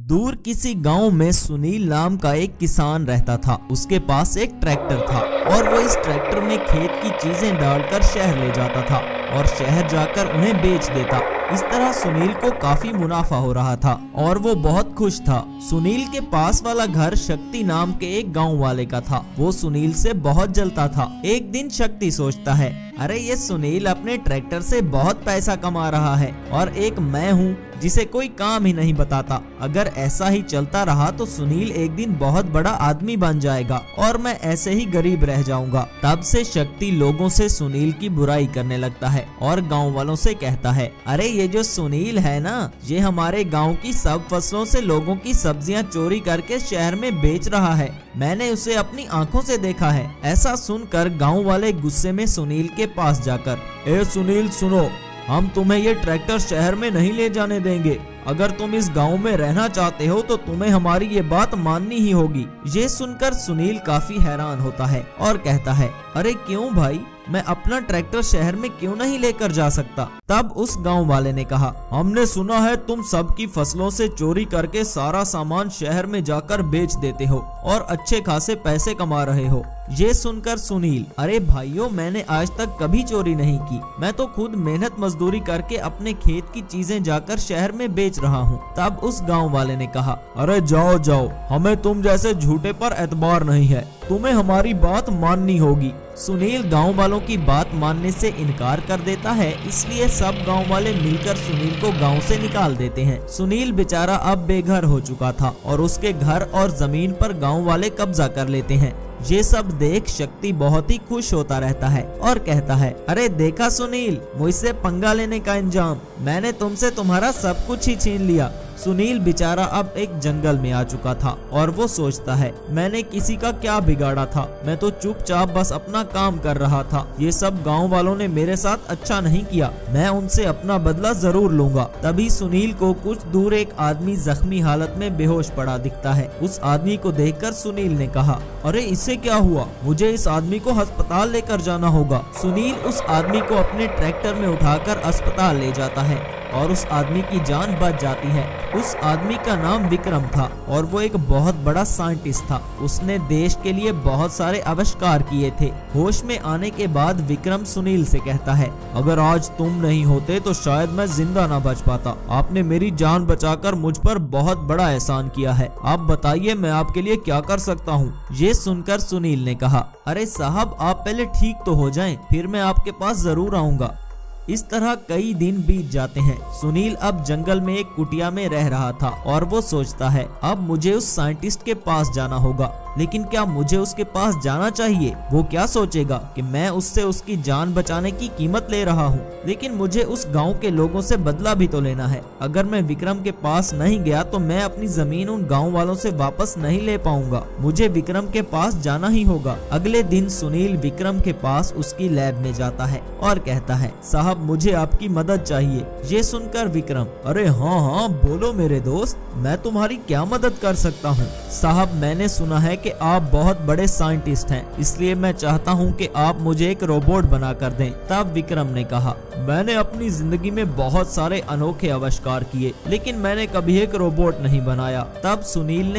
दूर किसी गांव में सुनील नाम का एक किसान रहता था। उसके पास एक ट्रैक्टर था और वो इस ट्रैक्टर में खेत की चीजें डालकर शहर ले जाता था और शहर जाकर उन्हें बेच देता। इस तरह सुनील को काफी मुनाफा हो रहा था और वो बहुत खुश था। सुनील के पास वाला घर शक्ति नाम के एक गांव वाले का था। वो सुनील से बहुत जलता था। एक दिन शक्ति सोचता है, अरे ये सुनील अपने ट्रैक्टर से बहुत पैसा कमा रहा है और एक मैं हूँ जिसे कोई काम ही नहीं बताता। अगर ऐसा ही चलता रहा तो सुनील एक दिन बहुत बड़ा आदमी बन जाएगा और मैं ऐसे ही गरीब रह जाऊंगा। तब से शक्ति लोगों से सुनील की बुराई करने लगता है और गांव वालों से कहता है, अरे ये जो सुनील है ना, ये हमारे गांव की सब फसलों से लोगों की सब्जियां चोरी करके शहर में बेच रहा है। मैंने उसे अपनी आंखों से देखा है। ऐसा सुनकर गांव वाले गुस्से में सुनील के पास जाकर, ए सुनील सुनो, हम तुम्हें ये ट्रैक्टर शहर में नहीं ले जाने देंगे। अगर तुम इस गांव में रहना चाहते हो तो तुम्हें हमारी ये बात माननी ही होगी। ये सुनकर सुनील काफी हैरान होता है और कहता है, अरे क्यों भाई, मैं अपना ट्रैक्टर शहर में क्यों नहीं लेकर जा सकता। तब उस गांव वाले ने कहा, हमने सुना है तुम सबकी फसलों से चोरी करके सारा सामान शहर में जाकर बेच देते हो और अच्छे खासे पैसे कमा रहे हो। ये सुनकर सुनील, अरे भाइयों, मैंने आज तक कभी चोरी नहीं की। मैं तो खुद मेहनत मजदूरी करके अपने खेत की चीजें जाकर शहर में बेच रहा हूँ। तब उस गांव वाले ने कहा, अरे जाओ जाओ, हमें तुम जैसे झूठे पर एतबार नहीं है, तुम्हें हमारी बात माननी होगी। सुनील गांव वालों की बात मानने से इनकार कर देता है, इसलिए सब गांव वाले मिलकर सुनील को गांव से निकाल देते हैं। सुनील बेचारा अब बेघर हो चुका था और उसके घर और जमीन पर गांव वाले कब्जा कर लेते हैं। ये सब देख शक्ति बहुत ही खुश होता रहता है और कहता है, अरे देखा सुनील, मुझसे पंगा लेने का इंजाम, मैंने तुमसे तुम्हारा सब कुछ ही छीन लिया। सुनील बेचारा अब एक जंगल में आ चुका था और वो सोचता है, मैंने किसी का क्या बिगाड़ा था, मैं तो चुपचाप बस अपना काम कर रहा था। ये सब गांव वालों ने मेरे साथ अच्छा नहीं किया, मैं उनसे अपना बदला जरूर लूंगा। तभी सुनील को कुछ दूर एक आदमी जख्मी हालत में बेहोश पड़ा दिखता है। उस आदमी को देखकर सुनील ने कहा, अरे इससे क्या हुआ, मुझे इस आदमी को अस्पताल लेकर जाना होगा। सुनील उस आदमी को अपने ट्रैक्टर में उठाकर अस्पताल ले जाता है और उस आदमी की जान बच जाती है। उस आदमी का नाम विक्रम था और वो एक बहुत बड़ा साइंटिस्ट था। उसने देश के लिए बहुत सारे आविष्कार किए थे। होश में आने के बाद विक्रम सुनील से कहता है, अगर आज तुम नहीं होते तो शायद मैं जिंदा ना बच पाता। आपने मेरी जान बचाकर मुझ पर बहुत बड़ा एहसान किया है। आप बताइए मैं आपके लिए क्या कर सकता हूँ। ये सुनकर सुनील ने कहा, अरे साहब, आप पहले ठीक तो हो जाएं, फिर मैं आपके पास जरूर आऊंगा। इस तरह कई दिन बीत जाते हैं। सुनील अब जंगल में एक कुटिया में रह रहा था और वो सोचता है, अब मुझे उस साइंटिस्ट के पास जाना होगा। लेकिन क्या मुझे उसके पास जाना चाहिए? वो क्या सोचेगा कि मैं उससे उसकी जान बचाने की कीमत ले रहा हूँ। लेकिन मुझे उस गांव के लोगों से बदला भी तो लेना है। अगर मैं विक्रम के पास नहीं गया तो मैं अपनी जमीन उन गांव वालों से वापस नहीं ले पाऊंगा। मुझे विक्रम के पास जाना ही होगा। अगले दिन सुनील विक्रम के पास उसकी लैब में जाता है और कहता है, साहब मुझे आपकी मदद चाहिए। ये सुनकर विक्रम, अरे हाँ हाँ बोलो मेरे दोस्त, मैं तुम्हारी क्या मदद कर सकता हूँ। साहब मैंने सुना है कि आप बहुत बड़े साइंटिस्ट हैं, इसलिए मैं चाहता हूँ कि आप मुझे एक रोबोट बना कर दें। तब विक्रम ने कहा, मैंने अपनी जिंदगी में बहुत सारे अनोखे आविष्कार किए, लेकिन मैंने कभी एक रोबोट नहीं बनाया। तब सुनील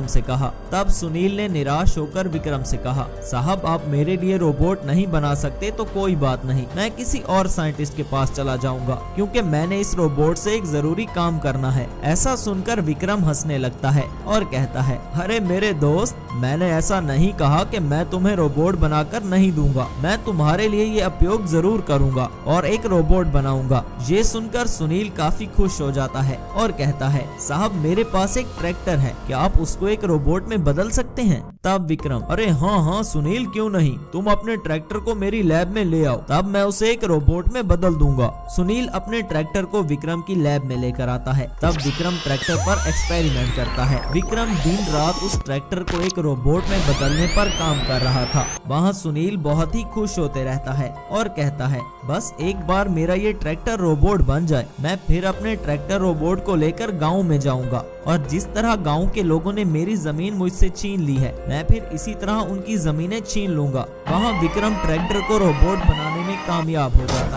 ने निराश होकर विक्रम से कहा, साहब आप मेरे लिए रोबोट नहीं बना सकते तो कोई बात नहीं, मैं किसी और साइंटिस्ट के पास चला जाऊंगा, क्योंकि मैंने इस रोबोट से एक जरूरी काम करना है। ऐसा सुनकर विक्रम हंसने लगता है और कहता है, अरे मेरे दोस्त, मैंने ऐसा नहीं कहा कि मैं तुम्हें रोबोट बनाकर नहीं दूंगा। मैं तुम्हारे लिए ये उपयोग जरूर करूंगा और एक रोबोट बनाऊंगा। ये सुनकर सुनील काफी खुश हो जाता है और कहता है, साहब मेरे पास एक ट्रैक्टर है, क्या आप उसको एक रोबोट में बदल सकते हैं? तब विक्रम, अरे हाँ हाँ सुनील, क्यों नहीं, तुम अपने ट्रैक्टर को मेरी लैब में ले आओ, तब मैं उसे एक रोबोट में बदल दूंगा। सुनील अपने ट्रैक्टर को विक्रम की लैब में लेकर आता है। तब विक्रम ट्रैक्टर पर एक्सपेरिमेंट करता है। विक्रम दिन रात उस ट्रैक्टर को एक रोबोट में बदलने पर काम कर रहा था। वहाँ सुनील बहुत ही खुश होते रहता है और कहता है, बस एक बार मेरा ये ट्रैक्टर रोबोट बन जाए, मैं फिर अपने ट्रैक्टर रोबोट को लेकर गाँव में जाऊंगा और जिस तरह गाँव के लोगों ने मेरी जमीन मुझसे छीन ली है, मैं फिर इसी तरह उनकी जमीनें छीन लूंगा। वहाँ विक्रम ट्रैक्टर को रोबोट बनाने में कामयाब हो जाता है।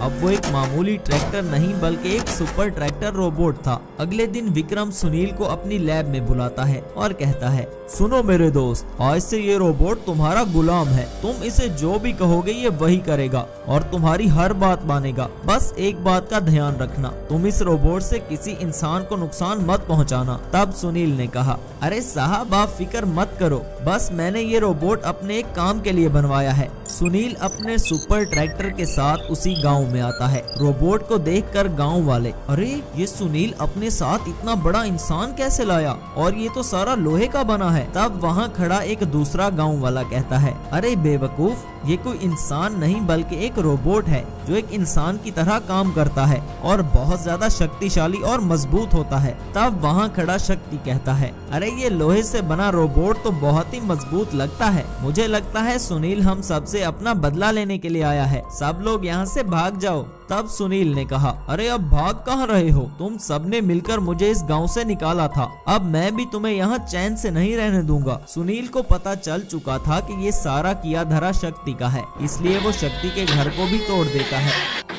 अब वो एक मामूली ट्रैक्टर नहीं बल्कि एक सुपर ट्रैक्टर रोबोट था। अगले दिन विक्रम सुनील को अपनी लैब में बुलाता है और कहता है, सुनो मेरे दोस्त, आज से ये रोबोट तुम्हारा गुलाम है। तुम इसे जो भी कहोगे ये वही करेगा और तुम्हारी हर बात मानेगा। बस एक बात का ध्यान रखना, तुम इस रोबोट से किसी इंसान को नुकसान मत पहुंचाना। तब सुनील ने कहा, अरे साहब आप फिक्र मत करो, बस मैंने ये रोबोट अपने एक काम के लिए बनवाया है। सुनील अपने सुपर ट्रैक्टर के साथ उसी गांव में आता है। रोबोट को देखकर गांव वाले, अरे ये सुनील अपने साथ इतना बड़ा इंसान कैसे लाया, और ये तो सारा लोहे का बना है। तब वहाँ खड़ा एक दूसरा गांव वाला कहता है, अरे बेवकूफ, ये कोई इंसान नहीं बल्कि एक रोबोट है जो एक इंसान की तरह काम करता है और बहुत ज्यादा शक्तिशाली और मजबूत होता है। तब वहाँ खड़ा शक्ति कहता है, अरे ये लोहे से बना रोबोट तो बहुत ही मजबूत लगता है। मुझे लगता है सुनील हम सबसे अपना बदला लेने के लिए आया है। सब लोग यहाँ से भाग जाओ। तब सुनील ने कहा, अरे अब भाग कहाँ रहे हो? तुम सबने मिलकर मुझे इस गांव से निकाला था, अब मैं भी तुम्हें यहाँ चैन से नहीं रहने दूंगा। सुनील को पता चल चुका था कि ये सारा किया धरा शक्ति का है, इसलिए वो शक्ति के घर को भी तोड़ देता है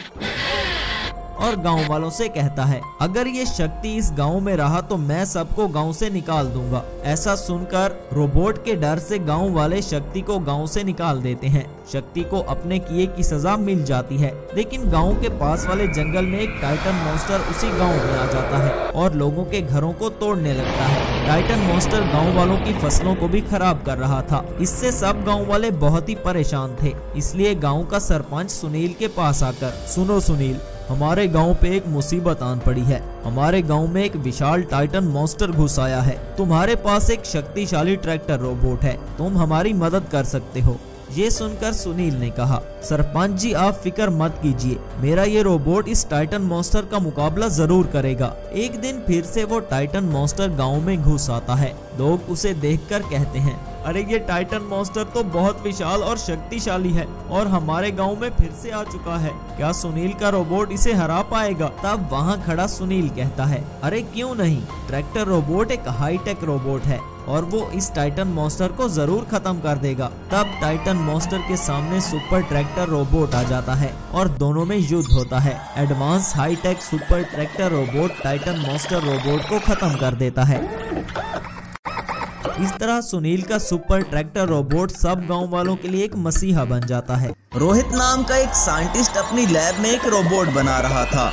और गांव वालों से कहता है, अगर ये शक्ति इस गांव में रहा तो मैं सबको गांव से निकाल दूंगा। ऐसा सुनकर रोबोट के डर से गांव वाले शक्ति को गांव से निकाल देते हैं। शक्ति को अपने किए की सजा मिल जाती है, लेकिन गांव के पास वाले जंगल में एक टाइटन मॉन्स्टर उसी गांव में आ जाता है और लोगों के घरों को तोड़ने लगता है। टाइटन मॉन्स्टर गांव वालों की फसलों को भी खराब कर रहा था। इससे सब गांव वाले बहुत ही परेशान थे, इसलिए गांव का सरपंच सुनील के पास आकर, सुनो सुनील, हमारे गांव पे एक मुसीबत आन पड़ी है। हमारे गांव में एक विशाल टाइटन मॉन्स्टर घुस आया है। तुम्हारे पास एक शक्तिशाली ट्रैक्टर रोबोट है, तुम हमारी मदद कर सकते हो। ये सुनकर सुनील ने कहा, सरपंच जी आप फिक्र मत कीजिए, मेरा ये रोबोट इस टाइटन मॉन्स्टर का मुकाबला जरूर करेगा। एक दिन फिर से वो टाइटन मॉन्स्टर गांव में घुस आता है। लोग उसे देखकर कहते हैं, अरे ये टाइटन मॉन्स्टर तो बहुत विशाल और शक्तिशाली है और हमारे गांव में फिर से आ चुका है। क्या सुनील का रोबोट इसे हरा पाएगा? तब वहाँ खड़ा सुनील कहता है, अरे क्यों नहीं, ट्रैक्टर रोबोट एक हाईटेक रोबोट है और वो इस टाइटन मॉन्स्टर को जरूर खत्म कर देगा। तब टाइटन मॉन्स्टर के सामने सुपर ट्रैक्टर रोबोट आ जाता है और दोनों में युद्ध होता है। Advance high tech super tractor robot Titan monster robot को खत्म कर देता है। इस तरह सुनील का सुपर ट्रैक्टर रोबोट सब गांव वालों के लिए एक मसीहा बन जाता है। रोहित नाम का एक साइंटिस्ट अपनी लैब में एक रोबोट बना रहा था।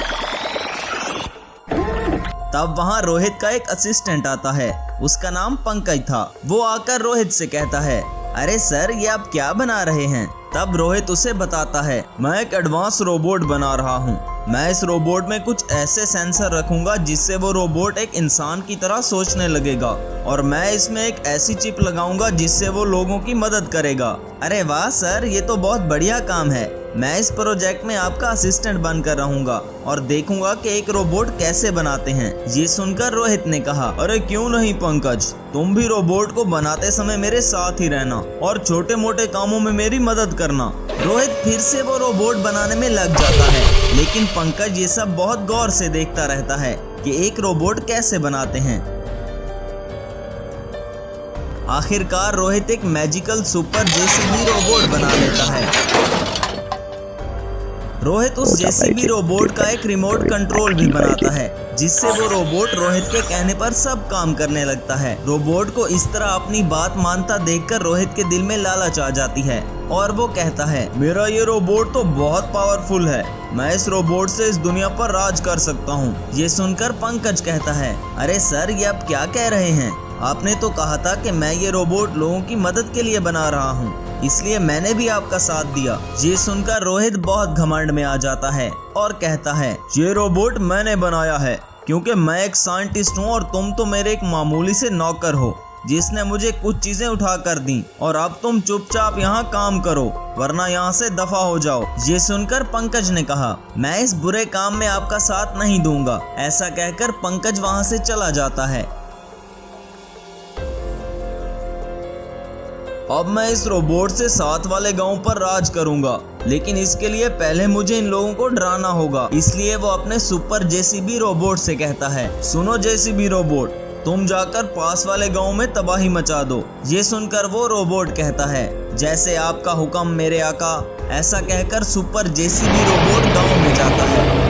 तब वहाँ रोहित का एक असिस्टेंट आता है, उसका नाम पंकज था। वो आकर रोहित से कहता है, अरे सर ये आप क्या बना रहे हैं? तब रोहित उसे बताता है, मैं एक एडवांस रोबोट बना रहा हूँ। मैं इस रोबोट में कुछ ऐसे सेंसर रखूंगा जिससे वो रोबोट एक इंसान की तरह सोचने लगेगा और मैं इसमें एक ऐसी चिप लगाऊंगा जिससे वो लोगों की मदद करेगा। अरे वाह सर, ये तो बहुत बढ़िया काम है। मैं इस प्रोजेक्ट में आपका असिस्टेंट बनकर रहूंगा और देखूंगा कि एक रोबोट कैसे बनाते हैं। ये सुनकर रोहित ने कहा, अरे क्यों नहीं पंकज, तुम भी रोबोट को बनाते समय मेरे साथ ही रहना और छोटे मोटे कामों में मेरी मदद करना। रोहित फिर से वो रोबोट बनाने में लग जाता है, लेकिन पंकज ये सब बहुत गौर से देखता रहता है कि एक रोबोट कैसे बनाते हैं। आखिरकार रोहित एक मैजिकल सुपर जेसीबी रोबोट बना लेता है। रोहित उस जेसीबी रोबोट का एक रिमोट कंट्रोल भी बनाता है, जिससे वो रोबोट रोहित के कहने पर सब काम करने लगता है। रोबोट को इस तरह अपनी बात मानता देखकर रोहित के दिल में लालच आ जाती है और वो कहता है, मेरा ये रोबोट तो बहुत पावरफुल है, मैं इस रोबोट से इस दुनिया पर राज कर सकता हूँ। ये सुनकर पंकज कहता है, अरे सर ये आप क्या कह रहे हैं? आपने तो कहा था कि मैं ये रोबोट लोगों की मदद के लिए बना रहा हूँ, इसलिए मैंने भी आपका साथ दिया। ये सुनकर रोहित बहुत घमंड में आ जाता है और कहता है, ये रोबोट मैंने बनाया है क्योंकि मैं एक साइंटिस्ट हूँ और तुम तो मेरे एक मामूली से नौकर हो जिसने मुझे कुछ चीजें उठा कर दी, और अब तुम चुपचाप यहाँ काम करो वरना यहाँ से दफा हो जाओ। ये सुनकर पंकज ने कहा, मैं इस बुरे काम में आपका साथ नहीं दूंगा। ऐसा कहकर पंकज वहाँ से चला जाता है। अब मैं इस रोबोट से साथ वाले गांव पर राज करूंगा, लेकिन इसके लिए पहले मुझे इन लोगों को डराना होगा। इसलिए वो अपने सुपर जेसीबी रोबोट से कहता है, सुनो जेसीबी रोबोट, तुम जाकर पास वाले गांव में तबाही मचा दो। ये सुनकर वो रोबोट कहता है, जैसे आपका हुक्म मेरे आका। ऐसा कहकर सुपर जेसीबी रोबोट गांव में जाता है।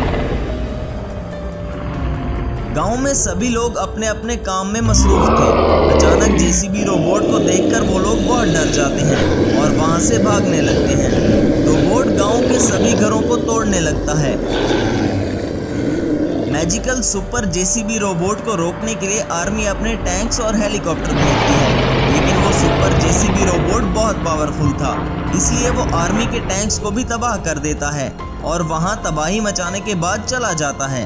गांव में सभी लोग अपने अपने काम में मसरूफ थे। अचानक जेसीबी रोबोट को देखकर वो लोग बहुत डर जाते हैं और वहां से भागने लगते हैं। रोबोट गांव के सभी घरों को तोड़ने लगता है। मैजिकल सुपर जेसीबी रोबोट को रोकने के लिए आर्मी अपने टैंक्स और हेलीकॉप्टर भेजती है, लेकिन वो सुपर जेसीबी रोबोट बहुत पावरफुल था, इसलिए वो आर्मी के टैंक्स को भी तबाह कर देता है और वहां तबाही मचाने के बाद चला जाता है।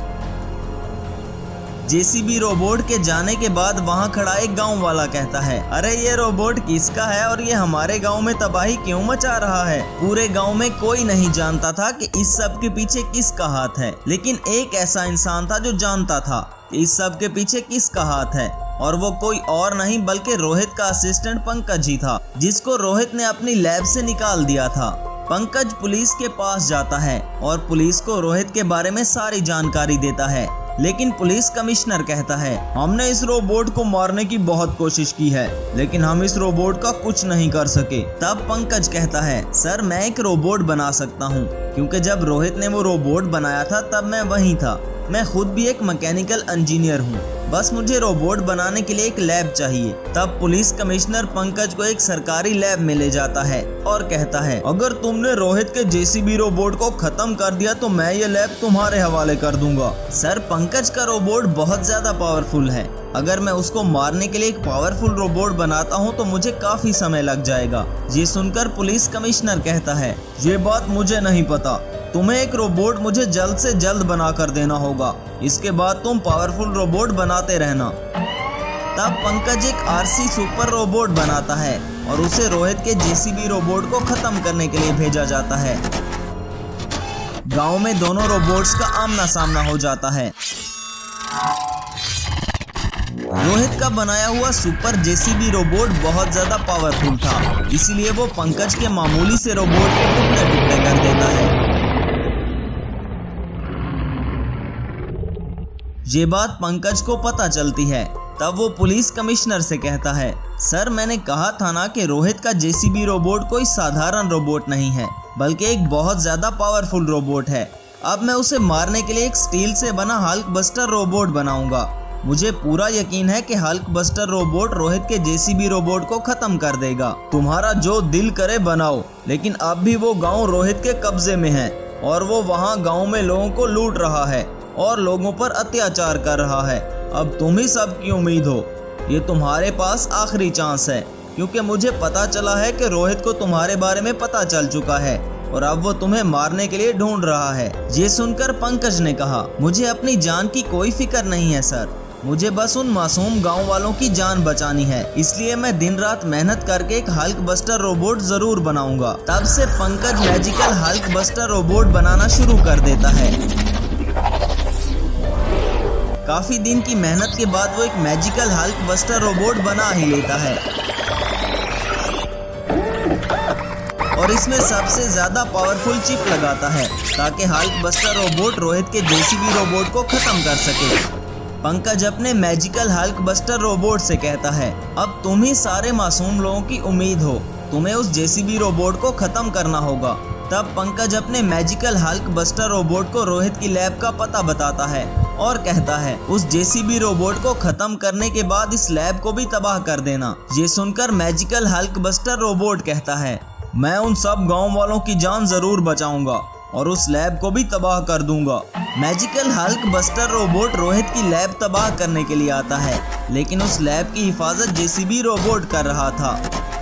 जेसीबी रोबोट के जाने के बाद वहां खड़ा एक गांव वाला कहता है, अरे ये रोबोट किसका है और ये हमारे गांव में तबाही क्यों मचा रहा है। पूरे गांव में कोई नहीं जानता था कि इस सब के पीछे किसका हाथ है, लेकिन एक ऐसा इंसान था जो जानता था कि इस सब के पीछे किसका हाथ है, और वो कोई और नहीं बल्कि रोहित का असिस्टेंट पंकज ही था, जिसको रोहित ने अपनी लैब से निकाल दिया था। पंकज पुलिस के पास जाता है और पुलिस को रोहित के बारे में सारी जानकारी देता है, लेकिन पुलिस कमिश्नर कहता है, हमने इस रोबोट को मारने की बहुत कोशिश की है, लेकिन हम इस रोबोट का कुछ नहीं कर सके। तब पंकज कहता है, सर मैं एक रोबोट बना सकता हूँ, क्योंकि जब रोहित ने वो रोबोट बनाया था तब मैं वहीं था। मैं खुद भी एक मैकेनिकल इंजीनियर हूँ, बस मुझे रोबोट बनाने के लिए एक लैब चाहिए। तब पुलिस कमिश्नर पंकज को एक सरकारी लैब में ले जाता है और कहता है, अगर तुमने रोहित के जेसीबी रोबोट को खत्म कर दिया तो मैं ये लैब तुम्हारे हवाले कर दूंगा। सर पंकज का रोबोट बहुत ज्यादा पावरफुल है, अगर मैं उसको मारने के लिए एक पावरफुल रोबोट बनाता हूँ तो मुझे काफी समय लग जाएगा। ये सुनकर पुलिस कमिश्नर कहता है, ये बात मुझे नहीं पता, तुम्हें एक रोबोट मुझे जल्द से जल्द बना कर देना होगा, इसके बाद तुम पावरफुल रोबोट बनाते रहना। तब पंकज एक आरसी सुपर रोबोट बनाता है और उसे रोहित के जेसीबी रोबोट को खत्म करने के लिए भेजा जाता है। गांव में दोनों रोबोट्स का आमना सामना हो जाता है। रोहित का बनाया हुआ सुपर जेसीबी रोबोट बहुत ज्यादा पावरफुल था, इसलिए वो पंकज के मामूली से रोबोट के टुकड़े टुकड़े कर देता है। ये बात पंकज को पता चलती है। तब वो पुलिस कमिश्नर से कहता है, सर मैंने कहा था ना कि रोहित का जेसीबी रोबोट कोई साधारण रोबोट नहीं है, बल्कि एक बहुत ज्यादा पावरफुल रोबोट है। अब मैं उसे मारने के लिए एक स्टील से बना हल्क बस्टर रोबोट बनाऊंगा। मुझे पूरा यकीन है कि हल्क बस्टर रोबोट रोहित के जेसीबी रोबोट को खत्म कर देगा। तुम्हारा जो दिल करे बनाओ, लेकिन अब भी वो गांव रोहित के कब्जे में है और वो वहां गांव में लोगों को लूट रहा है और लोगों पर अत्याचार कर रहा है। अब तुम ही सब की उम्मीद हो, ये तुम्हारे पास आखिरी चांस है, क्योंकि मुझे पता चला है कि रोहित को तुम्हारे बारे में पता चल चुका है और अब वो तुम्हें मारने के लिए ढूंढ रहा है। ये सुनकर पंकज ने कहा, मुझे अपनी जान की कोई फिक्र नहीं है सर, मुझे बस उन मासूम गांव वालों की जान बचानी है, इसलिए मैं दिन रात मेहनत करके एक हल्क बस्टर रोबोट जरूर बनाऊंगा। तब से Pankaj magical Hulk buster robot बनाना शुरू कर देता है। काफी दिन की मेहनत के बाद वो एक मैजिकल हल्क बस्टर रोबोट बना ही लेता है और इसमें सबसे ज्यादा पावरफुल चिप लगाता है ताकि हल्क बस्टर रोबोट रोहित के जेसीबी रोबोट को खत्म कर सके। पंकज अपने मैजिकल हल्क बस्टर रोबोट से कहता है, अब तुम ही सारे मासूम लोगों की उम्मीद हो, तुम्हें उस जेसीबी रोबोट को खत्म करना होगा। तब पंकज अपने मैजिकल हल्क बस्टर रोबोट को रोहित की लैब का पता बताता है और कहता है, उस जेसीबी रोबोट को खत्म करने के बाद इस लैब को भी तबाह कर देना। ये सुनकर मैजिकल हल्क बस्टर रोबोट कहता है, मैं उन सब गांव वालों की जान जरूर बचाऊंगा और उस लैब को भी तबाह कर दूंगा। Magical Hulk buster robot Rohit की लैब तबाह करने के लिए आता है, लेकिन उस लैब की हिफाजत जेसीबी रोबोट कर रहा था।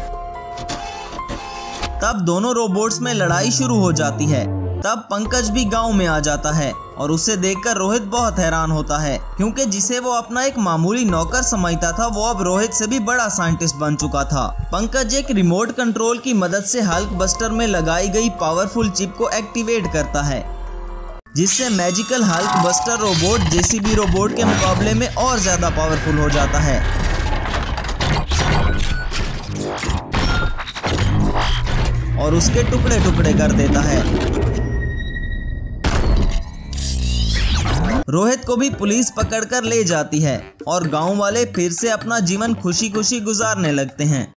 तब दोनों रोबोट्स में लड़ाई शुरू हो जाती है। तब पंकज भी गांव में आ जाता है और उसे देखकर रोहित बहुत हैरान होता है, क्योंकि जिसे वो अपना एक मामूली नौकर समझता था वो अब रोहित से भी बड़ा साइंटिस्ट बन चुका था। पंकज एक रिमोट कंट्रोल की मदद से हल्क बस्टर में लगाई गई पावरफुल चिप को एक्टिवेट करता है, जिससे magical Hulk buster robot JCB robot के मुकाबले में और ज्यादा पावरफुल हो जाता है और उसके टुकड़े टुकड़े कर देता है। रोहित को भी पुलिस पकड़कर ले जाती है और गांव वाले फिर से अपना जीवन खुशी खुशी गुजारने लगते हैं।